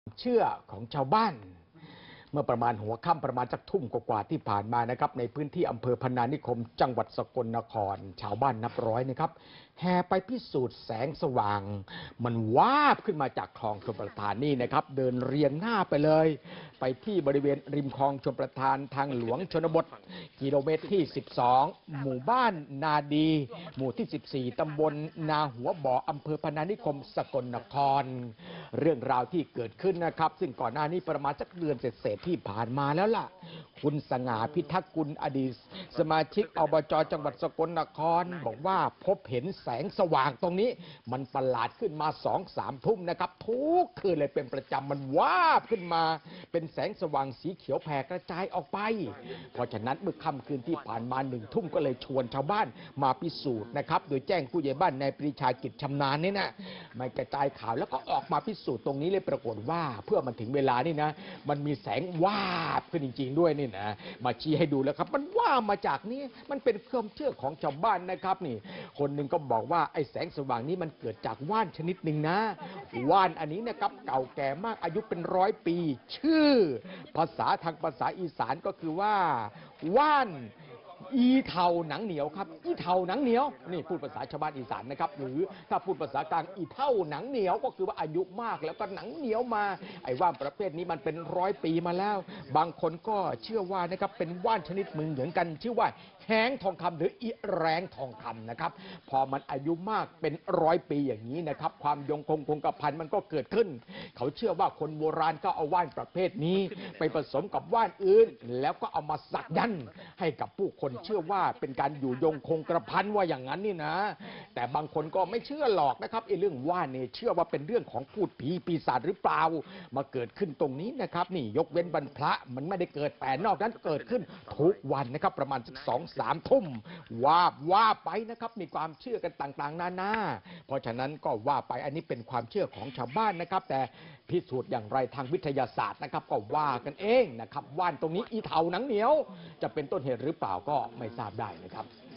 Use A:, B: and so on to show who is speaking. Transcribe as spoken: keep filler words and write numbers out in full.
A: เชื่อของชาวบ้านเมื่อประมาณหัวค่ำประมาณสักทุ่มกว่าๆที่ผ่านมานะครับในพื้นที่อำเภอพนานิคมจังหวัดสกลนครชาวบ้านนับร้อยนะครับแห่ไปพิสูจน์แสงสว่างมันวาบขึ้นมาจากคลองชลประทานนี่นะครับเดินเรียงหน้าไปเลยไปที่บริเวณริมคลองชลประทานทางหลวงชนบทกิโลเมตรที่สิบสองหมู่บ้านนาดีหมู่ที่สิบสี่ตำบลนาหัวบ่ออำเภอพนานิคมสกลนครเรื่องราวที่เกิดขึ้นนะครับซึ่งก่อนหน้านี้ประมาณสักเดือนเศษที่ผ่านมาแล้วล่ะคุณสง่าพิทักษ์กุลอดีตสมาชิกอบจ.จังหวัดสกลนครบอกว่าพบเห็นแสงสว่างตรงนี้มันประหลาดขึ้นมาสองสามทุ่มนะครับทุกคืนเลยเป็นประจำมันวาบขึ้นมาเป็นแสงสว่างสีเขียวแผ่กระจายออกไปเพราะฉะนั้นเมื่อค่ำคืนที่ผ่านมาหนึ่งทุ่มก็เลยชวนชาวบ้านมาพิสูจน์นะครับโดยแจ้งผู้ใหญ่บ้านนายปรีชากิจชำนาญนี่นะมากระจายข่าวแล้วก็ออกมาพิสูจน์ตรงนี้เลยปรากฏว่าเพื่อมันถึงเวลานี่นะมันมีแสงวาบขึ้นจริงๆด้วยนี่นะมาชี้ให้ดูแล้วครับมันว่ามาจากนี้มันเป็นความเชื่อของชาวบ้านนะครับนี่คนหนึ่งก็บอกว่าไอ้แสงสว่างนี้มันเกิดจากว่านชนิดหนึ่งนะว่านอันนี้นะครับเก่าแก่มากอายุเป็นร้อยปีชื่อภาษาทางภาษาอีสานก็คือว่าว่านอีเทาหนังเหนียวครับอีเทาหนังเหนียวนี่พูดภาษาชาวบ้านอีสานนะครับหรือถ้าพูดภาษากลางอีเท่าหนังเหนียวก็คือว่าอายุมากแล้วก็หนังเหนียวมาไอ้ว่านประเภทนี้มันเป็นร้อยปีมาแล้วบางคนก็เชื่อว่านะครับเป็นว่านชนิดมึงเหมือนกันชื่อว่าแห้งทองคำหรืออีแรงทองคำนะครับพอมันอายุมากเป็นร้อยปีอย่างนี้นะครับความยงคงคงกระพันมันก็เกิดขึ้นเขาเชื่อว่าคนโบราณก็เอาว่านประเภทนี้ไปผสมกับว่านอื่นแล้วก็เอามาสักยันต์ให้กับผู้คนเชื่อว่าเป็นการอยู่ยงคงกระพันว่าอย่างนั้นนี่นะแต่บางคนก็ไม่เชื่อหรอกนะครับไอ้เรื่องว่านเนี่ยเชื่อว่าเป็นเรื่องของพูดผีปีศาจหรือเปล่ามาเกิดขึ้นตรงนี้นะครับนี่ยกเว้นวันพระมันไม่ได้เกิดแต่นอกนั้นเกิดขึ้นทุกวันนะครับประมาณสักสองสามทุ่มว่าว่าไปนะครับมีความเชื่อกันต่างๆนานาเพราะฉะนั้นก็ว่าไปอันนี้เป็นความเชื่อของชาวบ้านนะครับแต่พิสูจน์อย่างไรทางวิทยาศาสตร์นะครับก็ว่ากันเองนะครับว่านตรงนี้อีเถาหนังเหนียวจะเป็นต้นเหตุหรือเปล่าก็ไม่ทราบได้นะครับ